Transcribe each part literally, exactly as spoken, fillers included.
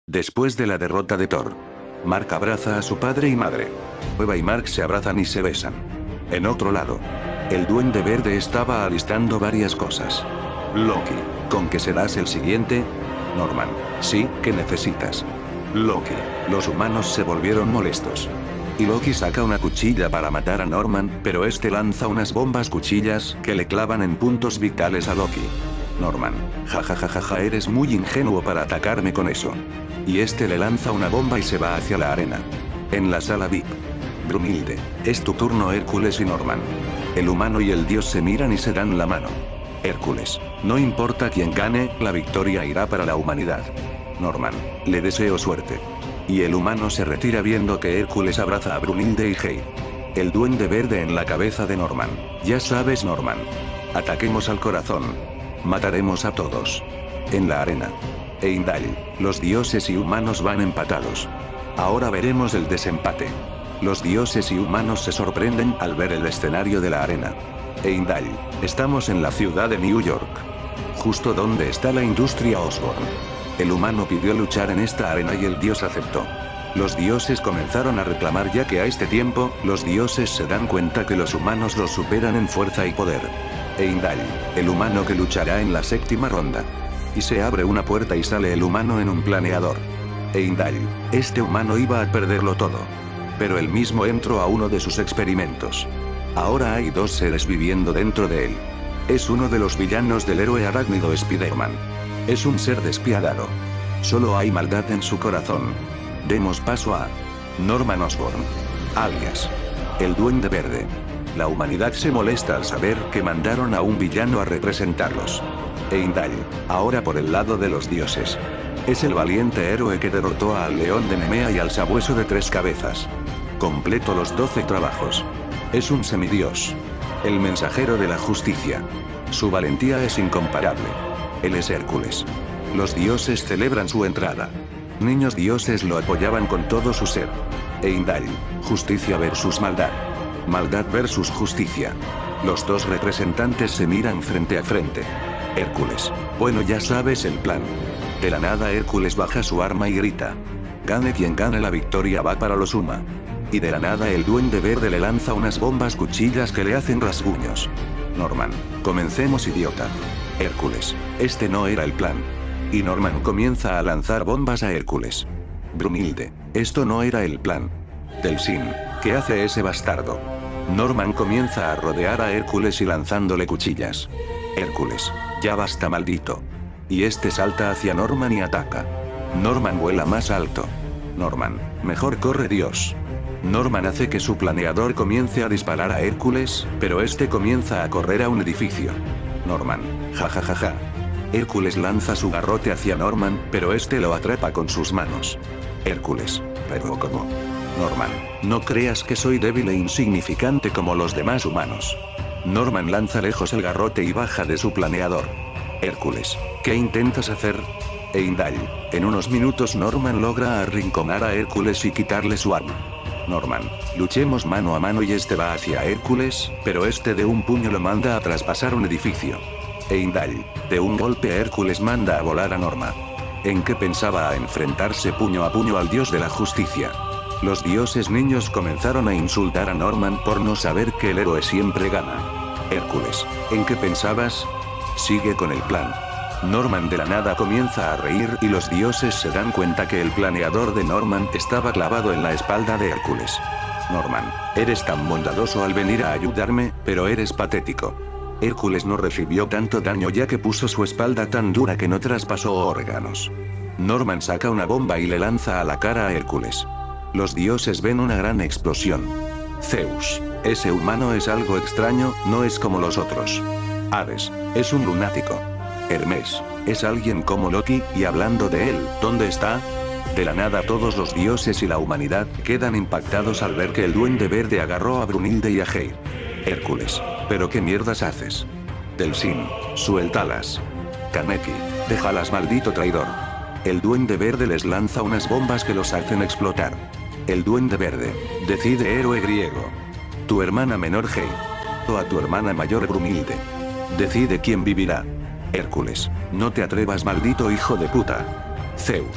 Después de la derrota de Thor, Mark abraza a su padre y madre. Eva y Mark se abrazan y se besan. En otro lado, el Duende Verde estaba alistando varias cosas. Loki, ¿con qué serás el siguiente? Norman, sí, ¿qué necesitas? Loki, los humanos se volvieron molestos. Y Loki saca una cuchilla para matar a Norman, pero este lanza unas bombas cuchillas que le clavan en puntos vitales a Loki. Norman, jajajajaja, eres muy ingenuo para atacarme con eso. Y este le lanza una bomba y se va hacia la arena. En la sala V I P. Brumilde, es tu turno. Hércules y Norman. El humano y el dios se miran y se dan la mano. Hércules, no importa quién gane, la victoria irá para la humanidad. Norman, le deseo suerte. Y el humano se retira viendo que Hércules abraza a Brunilde y Hei. El Duende Verde en la cabeza de Norman. Ya sabes, Norman. Ataquemos al corazón. Mataremos a todos. En la arena. Heimdall, los dioses y humanos van empatados. Ahora veremos el desempate. Los dioses y humanos se sorprenden al ver el escenario de la arena. Heimdall, estamos en la ciudad de New York. Justo donde está la industria Osborn. El humano pidió luchar en esta arena y el dios aceptó. Los dioses comenzaron a reclamar ya que a este tiempo, los dioses se dan cuenta que los humanos los superan en fuerza y poder. Heimdall, el humano que luchará en la séptima ronda. Y se abre una puerta y sale el humano en un planeador. Heimdall, este humano iba a perderlo todo. Pero él mismo entró a uno de sus experimentos. Ahora hay dos seres viviendo dentro de él. Es uno de los villanos del héroe arácnido Spider-Man. Es un ser despiadado. Solo hay maldad en su corazón. Demos paso a Norman Osborn, alias el Duende Verde. La humanidad se molesta al saber que mandaron a un villano a representarlos. Heimdall, ahora por el lado de los dioses. Es el valiente héroe que derrotó al león de Nemea y al sabueso de tres cabezas. Completo los doce trabajos. Es un semidios. El mensajero de la justicia. Su valentía es incomparable. Él es Hércules. Los dioses celebran su entrada. Niños dioses lo apoyaban con todo su ser. Heimdall, justicia versus maldad. Maldad versus justicia. Los dos representantes se miran frente a frente. Hércules, bueno, ya sabes el plan. De la nada Hércules baja su arma y grita. Gane quien gane, la victoria va para los Uma. Y de la nada el Duende Verde le lanza unas bombas cuchillas que le hacen rasguños. Norman, comencemos, idiota. Hércules, este no era el plan. Y Norman comienza a lanzar bombas a Hércules. Brumilde, esto no era el plan. Delsin, ¿qué hace ese bastardo? Norman comienza a rodear a Hércules y lanzándole cuchillas. Hércules, ya basta, maldito. Y este salta hacia Norman y ataca. Norman vuela más alto. Norman, mejor corre, Dios. Norman hace que su planeador comience a disparar a Hércules, pero este comienza a correr a un edificio. Norman, jajajaja. Hércules lanza su garrote hacia Norman, pero este lo atrapa con sus manos. Hércules, pero ¿cómo? Norman, no creas que soy débil e insignificante como los demás humanos. Norman lanza lejos el garrote y baja de su planeador. Hércules, ¿qué intentas hacer? Heimdall, en unos minutos Norman logra arrinconar a Hércules y quitarle su arma. Norman, luchemos mano a mano y este va hacia Hércules, pero este de un puño lo manda a traspasar un edificio. Heimdall, de un golpe a Hércules manda a volar a Norman. ¿En qué pensaba a enfrentarse puño a puño al dios de la justicia? Los dioses niños comenzaron a insultar a Norman por no saber que el héroe siempre gana. Hércules, ¿en qué pensabas? Sigue con el plan. Norman de la nada comienza a reír y los dioses se dan cuenta que el planeador de Norman estaba clavado en la espalda de Hércules. Norman, eres tan bondadoso al venir a ayudarme, pero eres patético. Hércules no recibió tanto daño ya que puso su espalda tan dura que no traspasó órganos. Norman saca una bomba y le lanza a la cara a Hércules. Los dioses ven una gran explosión. Zeus, ese humano es algo extraño, no es como los otros. Hades, es un lunático. Hermes, es alguien como Loki, y hablando de él, ¿dónde está? De la nada todos los dioses y la humanidad quedan impactados al ver que el Duende Verde agarró a Brunilde y a Hei. Hércules, ¿pero qué mierdas haces? Delsin, suéltalas. Kaneki, déjalas, maldito traidor. El Duende Verde les lanza unas bombas que los hacen explotar. El Duende Verde, decide, héroe griego. Tu hermana menor Hei. O a tu hermana mayor Brunilde. Decide quién vivirá. Hércules, no te atrevas, maldito hijo de puta. Zeus,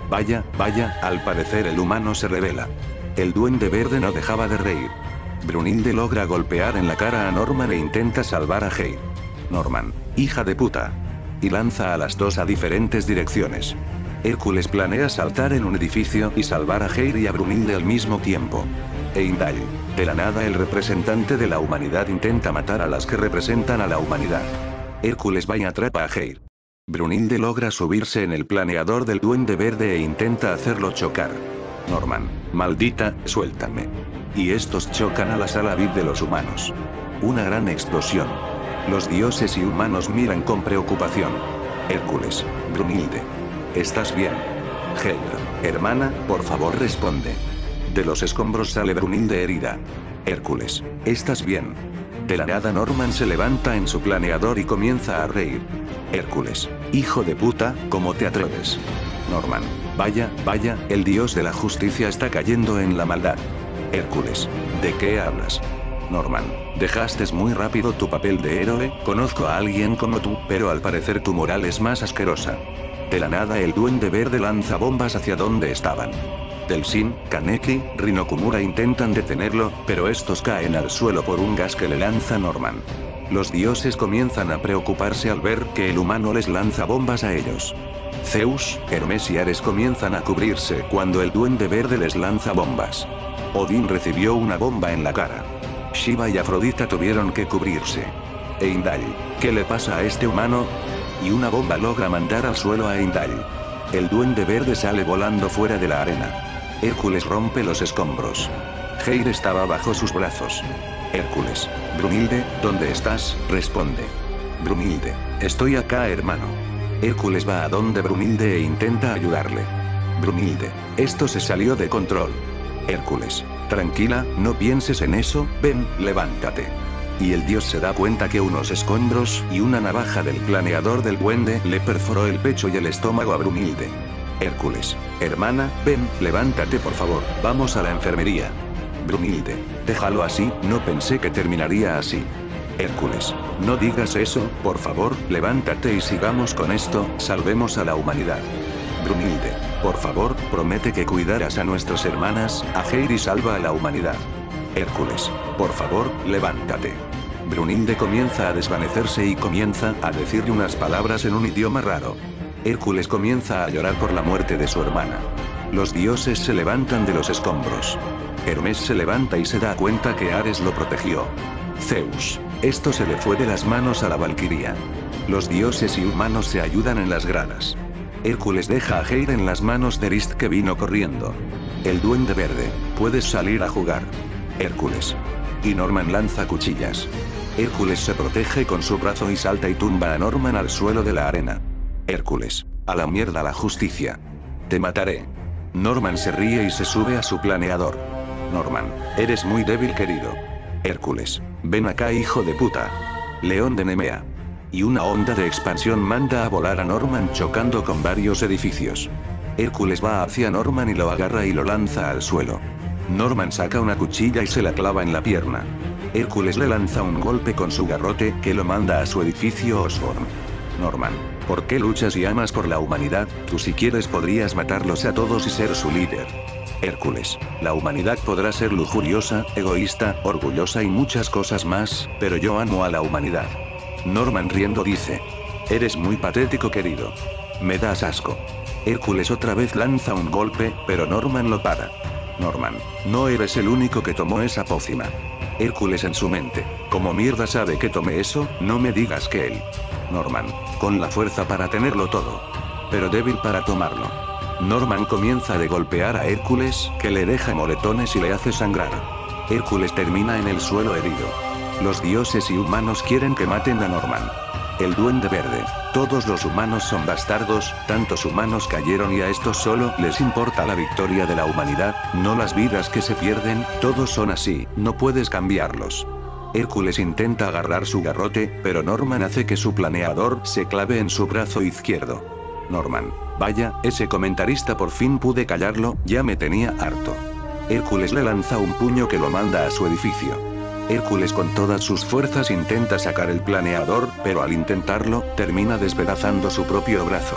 Vaya, vaya, al parecer el humano se revela. El duende verde no dejaba de reír. Brunilde logra golpear en la cara a Norman e intenta salvar a Hale. Norman, hija de puta. Y lanza a las dos a diferentes direcciones. Hércules planea saltar en un edificio y salvar a Hale y a Brunilde al mismo tiempo. Heimdall. De la nada el representante de la humanidad intenta matar a las que representan a la humanidad. Hércules va y atrapa a Hale. Brunilde logra subirse en el planeador del duende verde e intenta hacerlo chocar. Norman, maldita, suéltame. Y estos chocan a la sala V I P de los humanos. Una gran explosión. Los dioses y humanos miran con preocupación. Hércules, Brunilde. ¿Estás bien? Hale, hermana, por favor responde. De los escombros sale Brunilde herida. Hércules, ¿estás bien? De la nada Norman se levanta en su planeador y comienza a reír. Hércules, hijo de puta, ¿cómo te atreves? Norman, vaya, vaya, el dios de la justicia está cayendo en la maldad. Hércules, ¿de qué hablas? Norman, dejaste muy rápido tu papel de héroe, conozco a alguien como tú, pero al parecer tu moral es más asquerosa. De la nada el duende verde lanza bombas hacia donde estaban. Delsin, Kaneki, Rinokumura intentan detenerlo, pero estos caen al suelo por un gas que le lanza Norman. Los dioses comienzan a preocuparse al ver que el humano les lanza bombas a ellos. Zeus, Hermes y Ares comienzan a cubrirse cuando el duende verde les lanza bombas. Odín recibió una bomba en la cara. Shiva y Afrodita tuvieron que cubrirse. Heimdall, ¿qué le pasa a este humano? Y una bomba logra mandar al suelo a Heimdall. El duende verde sale volando fuera de la arena. Hércules rompe los escombros. Hale estaba bajo sus brazos. Hércules, Brunilde, ¿dónde estás? Responde. Brunilde, estoy acá, hermano. Hércules va a donde Brunilde e intenta ayudarle. Brunilde, esto se salió de control. Hércules, tranquila, no pienses en eso, ven, levántate. Y el dios se da cuenta que unos escombros y una navaja del planeador del duende le perforó el pecho y el estómago a Brunilde. Hércules, hermana, ven, levántate por favor, vamos a la enfermería. Brunilde, déjalo así, no pensé que terminaría así. Hércules, no digas eso, por favor, levántate y sigamos con esto, salvemos a la humanidad. Brunilde, por favor, promete que cuidarás a nuestras hermanas, a Hale y salva a la humanidad. Hércules, por favor, levántate. Brunilde comienza a desvanecerse y comienza a decirle unas palabras en un idioma raro. Hércules comienza a llorar por la muerte de su hermana. Los dioses se levantan de los escombros. Hermes se levanta y se da cuenta que Ares lo protegió. Zeus, esto se le fue de las manos a la valquiria. Los dioses y humanos se ayudan en las gradas. Hércules deja a Hale en las manos de Rist que vino corriendo. El duende verde, puedes salir a jugar. Hércules. Y Norman lanza cuchillas. Hércules se protege con su brazo y salta y tumba a Norman al suelo de la arena. Hércules, a la mierda la justicia. Te mataré. Norman se ríe y se sube a su planeador. Norman, eres muy débil querido. Hércules, ven acá hijo de puta. León de Nemea. Y una onda de expansión manda a volar a Norman chocando con varios edificios. Hércules va hacia Norman y lo agarra y lo lanza al suelo. Norman saca una cuchilla y se la clava en la pierna. Hércules le lanza un golpe con su garrote que lo manda a su edificio Osborn. Norman, ¿por qué luchas y amas por la humanidad? Tú si quieres podrías matarlos a todos y ser su líder. Hércules, la humanidad podrá ser lujuriosa, egoísta, orgullosa y muchas cosas más, pero yo amo a la humanidad. Norman riendo dice. Eres muy patético querido. Me das asco. Hércules otra vez lanza un golpe, pero Norman lo para. Norman, no eres el único que tomó esa pócima. Hércules en su mente. ¿Cómo mierda sabe que tomé eso? No me digas que él. Norman, con la fuerza para tenerlo todo. Pero débil para tomarlo. Norman comienza de golpear a Hércules, que le deja moretones y le hace sangrar. Hércules termina en el suelo herido. Los dioses y humanos quieren que maten a Norman. El duende verde. Todos los humanos son bastardos, tantos humanos cayeron y a estos solo les importa la victoria de la humanidad, no las vidas que se pierden, todos son así, no puedes cambiarlos. Hércules intenta agarrar su garrote, pero Norman hace que su planeador se clave en su brazo izquierdo. Norman, vaya, ese comentarista por fin pude callarlo, ya me tenía harto. Hércules le lanza un puño que lo manda a su edificio. Hércules con todas sus fuerzas intenta sacar el planeador, pero al intentarlo, termina despedazando su propio brazo.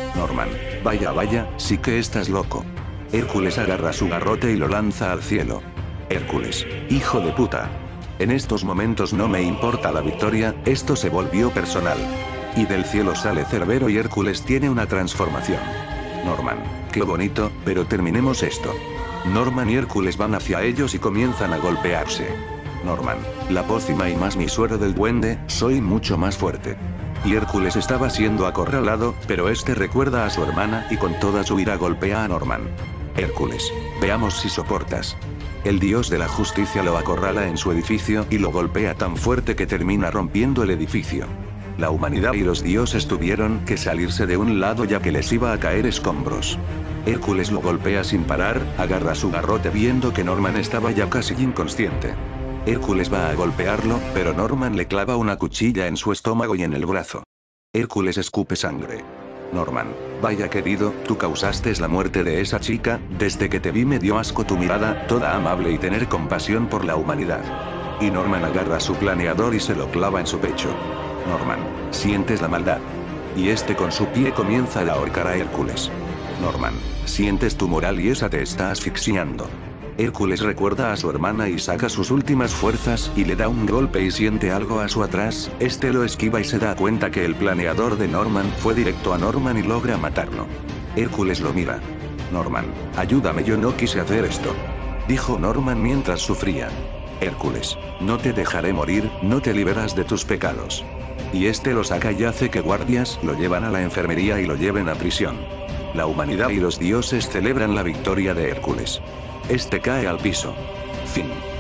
Norman, vaya vaya, sí que estás loco. Hércules agarra su garrote y lo lanza al cielo. Hércules, hijo de puta. En estos momentos no me importa la victoria, esto se volvió personal. Y del cielo sale Cerbero y Hércules tiene una transformación. Norman, qué bonito, pero terminemos esto. Norman y Hércules van hacia ellos y comienzan a golpearse. Norman, la pócima y más mi suero del duende, soy mucho más fuerte. Y Hércules estaba siendo acorralado, pero este recuerda a su hermana y con toda su ira golpea a Norman. Hércules, veamos si soportas. El dios de la justicia lo acorrala en su edificio y lo golpea tan fuerte que termina rompiendo el edificio. La humanidad y los dioses tuvieron que salirse de un lado ya que les iba a caer escombros. Hércules lo golpea sin parar, agarra su garrote viendo que Norman estaba ya casi inconsciente. Hércules va a golpearlo, pero Norman le clava una cuchilla en su estómago y en el brazo. Hércules escupe sangre. Norman, vaya querido, tú causaste la muerte de esa chica, desde que te vi me dio asco tu mirada, toda amable y tener compasión por la humanidad. Y Norman agarra su planeador y se lo clava en su pecho. Norman, sientes la maldad. Y este con su pie comienza a ahorcar a Hércules. Norman, sientes tu moral y esa te está asfixiando. Hércules recuerda a su hermana y saca sus últimas fuerzas y le da un golpe y siente algo a su atrás, este lo esquiva y se da cuenta que el planeador de Norman fue directo a Norman y logra matarlo. Hércules lo mira. Norman, ayúdame, yo no quise hacer esto. Dijo Norman mientras sufría. Hércules, no te dejaré morir, no te liberas de tus pecados. Y este lo saca y hace que guardias lo llevan a la enfermería y lo lleven a prisión. La humanidad y los dioses celebran la victoria de Hércules. Este cae al piso. Fin.